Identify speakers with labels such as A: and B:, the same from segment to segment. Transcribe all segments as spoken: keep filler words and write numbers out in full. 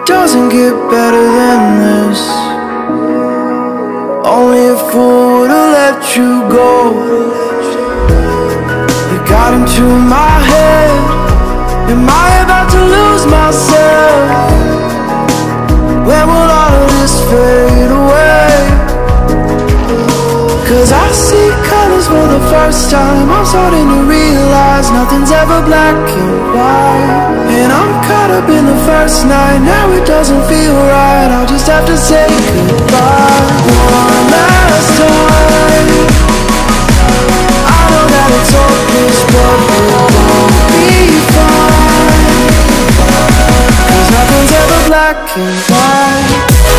A: doesn't get better than this. Only a fool would've let you go. You got into my head. Am I about to lose myself? When will all of this fade away? Cause I see colors for the first time. I'm starting to realize nothing's ever black and white. And I'm caught up in the first night. Now it doesn't feel right. I'll just have to say goodbye one last time. I know that it's hopeless, but we'll be fine. Cause nothing's ever black and white.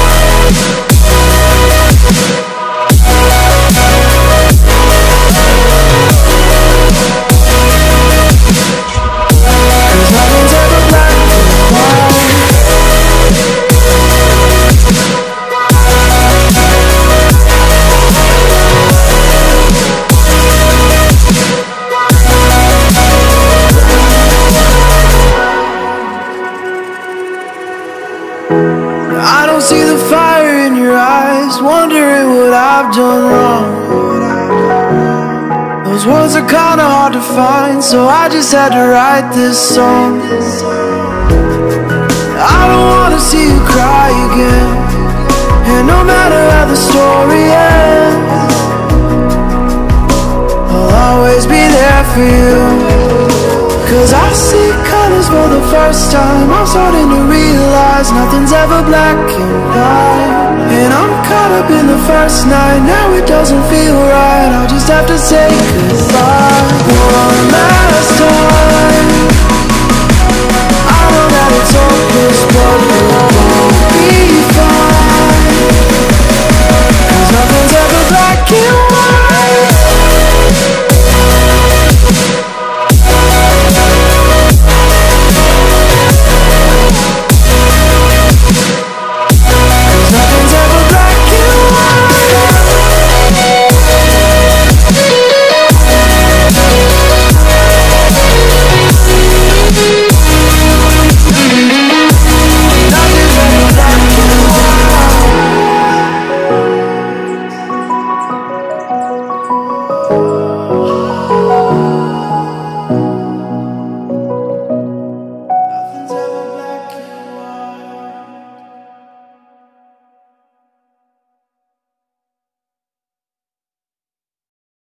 A: I don't see the fire in your eyes, wondering what I've done wrong. Those words are kinda hard to find, so I just had to write this song. I don't wanna see you cry again, and no matter how the story ends, I'll always be there for you. Cause I see colors for the first time. I'm starting to realize nothing's ever black and white. And I'm caught up in the first night. Now it doesn't feel right. I'll just have to say goodbye one last